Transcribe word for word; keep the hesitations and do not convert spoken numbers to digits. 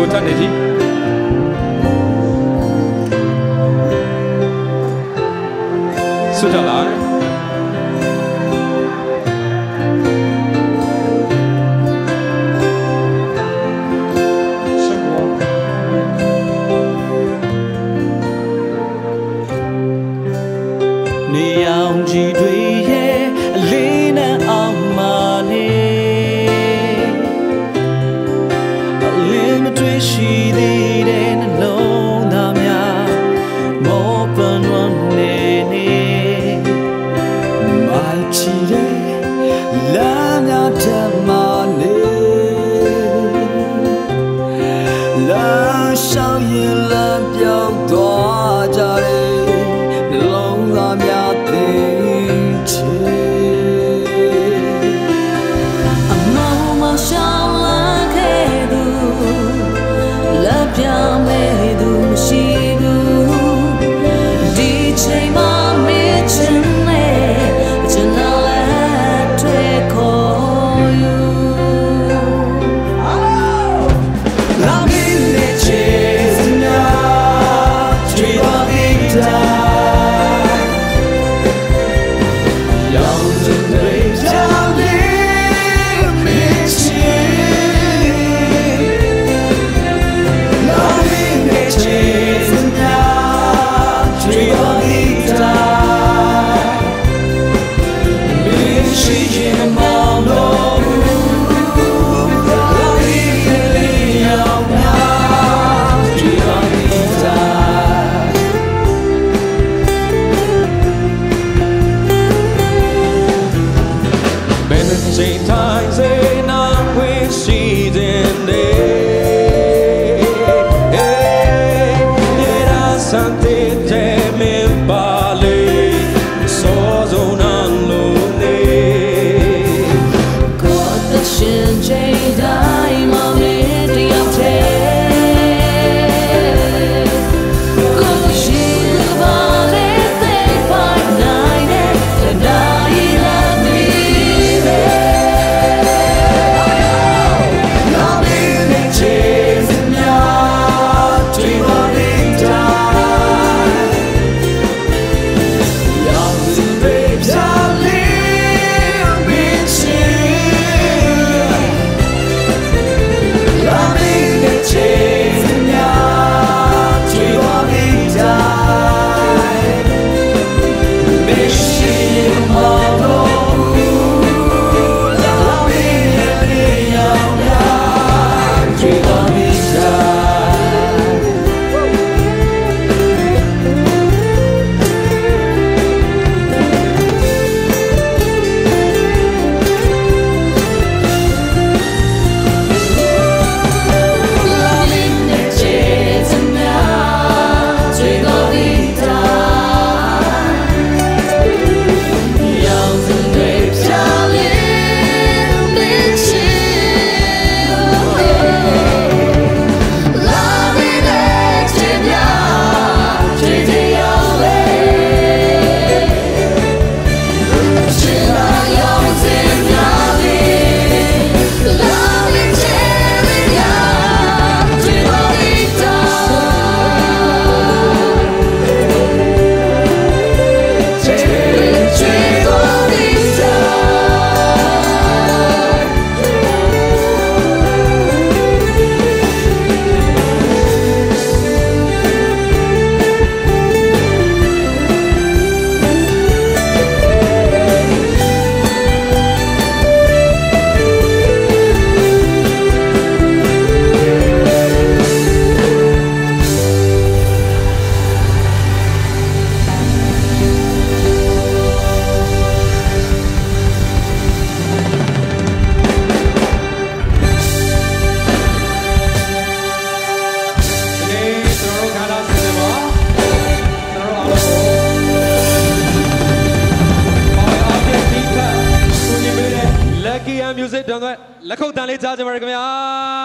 ထပ်နေပြီဆွတ်ကြလိုက်နေအောင်ကြည့်တွေရဲ့အလေးနဲ့အောင်မလေးအလေးမတွေ့ရှိသေးတဲ့နှလုံးသားများမောပန်ဝမ်းနေနေမိုက်ချီတဲ့လမ်းများထမလေးလမ်းရှောင်ရင်လမ်းပြောင်းသွားကြတယ်နှလုံးသားများ Music တန်တဲ့လက်ခုပ်တန်လေးကြားကြပါရခင်ဗျာ